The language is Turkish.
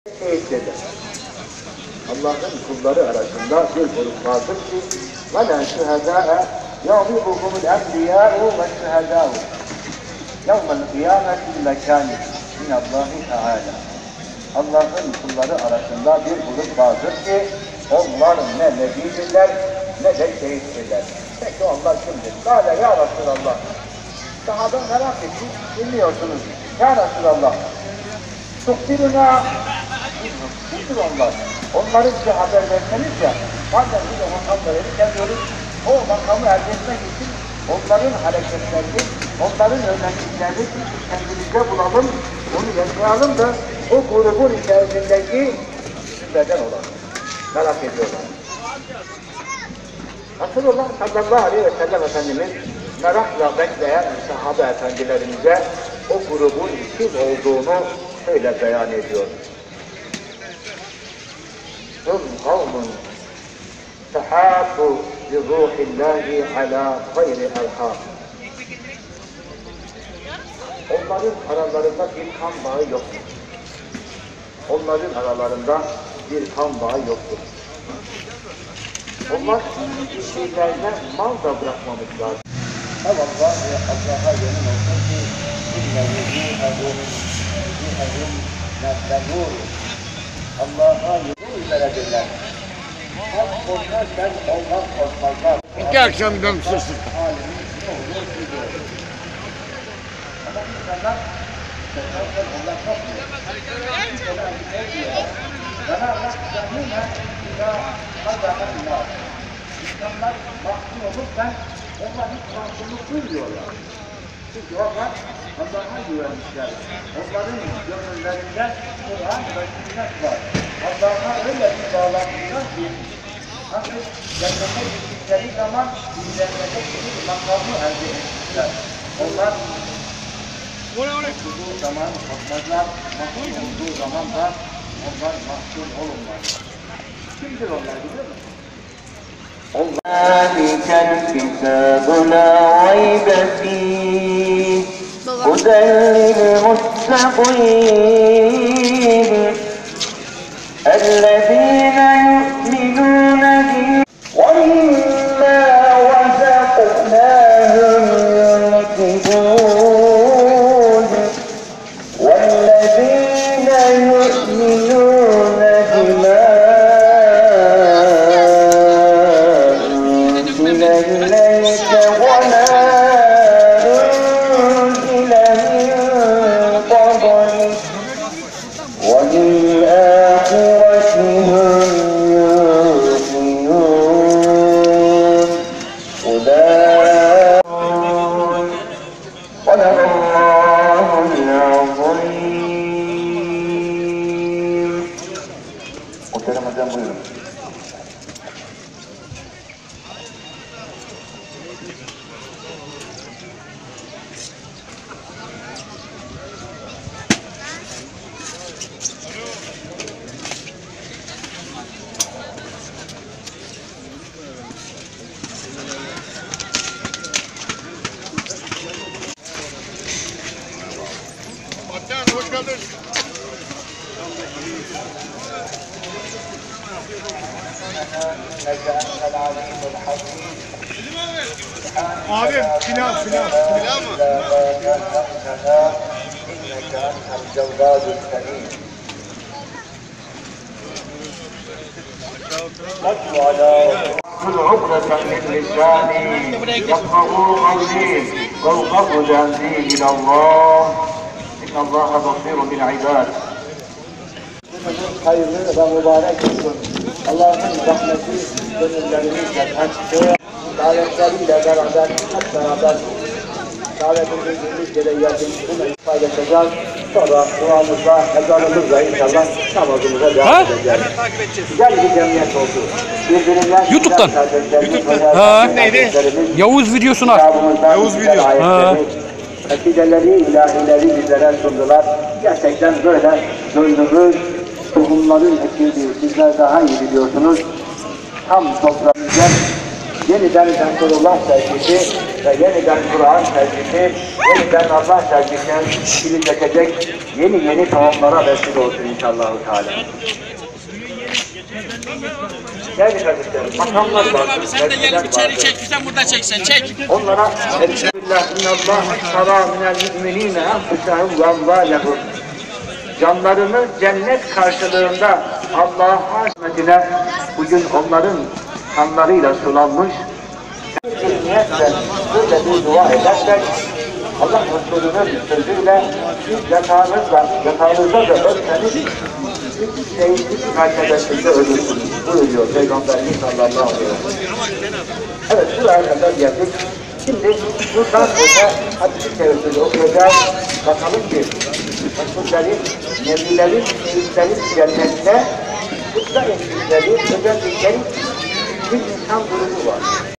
Teyitlidir. Allah'ın kulları arasında bir grup vardır ki وَلَا شُهَدَاءَ يَعْرِضُهُمُ الْاَنْبِيَاءُ وَالشُّهَدَاءُ يَوْمَ الْقِيَامَةِ مَكَانٍ مِنَ اللّٰهِ تَعَالَى. Allah'ın kulları arasında bir grup vardır ki onlar ne nebidirler ne de şehittirler. Peki onlar kimdir? Kâle ya Resulallah. Sahabe merak etti, bilmiyorsunuz. Ya Resulallah. Tukbiruna kimdir onlar? Onları bize haber verseniz ya, bazen biz o makamları kendiyoruz, o makamı elde etmek için onların hareketlerini, onların örnekliklerini kendimizde bulalım, onu yaşayalım da o grubun içerisindeki sizlerden olalım. Merak ediyorlar. Resulullah sallallahu aleyhi ve sellem Efendimiz merakla bekleyen sahabe efendilerimize o grubun kim olduğunu şöyle beyan ediyor. Hum kavmun tehâbu bi ruhillâhi alâ gayri elhâb. Onların aralarında bir kan bağı yoktur. Onların aralarında bir kan bağı yoktur. Onlar birbirlerine mal da bırakmamışlar. Eyvallah ve Allah'a yemin olsun ki Allah'a yemin verebilirler. Hem korkarken ondan korkmazlar. İki akşamdan susuz. Ama insanlar korkarken ondan korkmuyor. İnsanlar mahkum olurken onlar hiç mahkumluk duymuyorlar. Çünkü onlar Allah'a güvenmişler. Onların gönüllerinde Kur'an ve sünnet var. Allah'a öyle bir bağlanmışlar ki hafif cennete gittikleri zaman cennete bir makamı elde etmişler. Onlar olduğu zaman korkmazlar, mahkum olduğu zaman da onlar mahkum olunmaz. Kimdir onlar biliyor musun? ذلك الكتاب لا ريب فيه هدى للمتقين الذين يؤمنون به ومما رزقناهم ينفقون والذين يؤمنون بما إليك وما أنزل من قبلك وبالآخرة هم يوقنون أولئك صدق الله العظيم. Muhterem hocam buyurun. Hoş geldin. Abi final mı? كل عقدة من لساني يفقهوا قولي والقف جهدي إلى الله إن الله بصير بالعباد. Hayırlı ve mübarek olsun. Allah'ın rahmeti gönüllerimizle açtı. Davetleriyle beraber, hep beraber davetimizi gereği paylaşacağız. Sonra duamızla, ezanımızla inşallah namazımıza devam edeceğiz. Güzel bir cemiyet oldu. YouTube'dan. Neydi? Yavuz videosunu aç. Yavuz video. Akideleri, ilahileri bizlere sundular. Gerçekten böyle döndürür. Tohumların ekildiği sizler daha iyi biliyorsunuz. Tam toprağımızda yeniden Zikrullah sevgisi ve yeniden Kur'an sevgisi, yeniden Allah sevgisi filizletecek yeni tohumlara vesile olsun inşallah. Değerli kardeşlerim, makamlar var. Abi sen de gelip içeri çek, sen burada çeksen, çek. Onlara Elhamdülillah innallâh şarâ minel mü'minîne enfusehum ve amvâlehum. Canlarını cennet karşılığında Allah'a hizmetine bugün onların kanlarıyla sulanmış. Niyetle böyle bir dua edersek Allah Resulü'nün sözüyle yatağınızda da ölseniz şehitlik mertebesinde ölürsünüz. Buyuruyor Peygamberimiz sallallahu aleyhi ve sellem. Evet, şuraya kadar geldik. Şimdi buradan sonra hadis-i şerifleri okuyacağız. Bakalım ki Resullerin, Nebilerin, Şehitlerin cennette kutla ettikleri özellikle bir insan durumu var.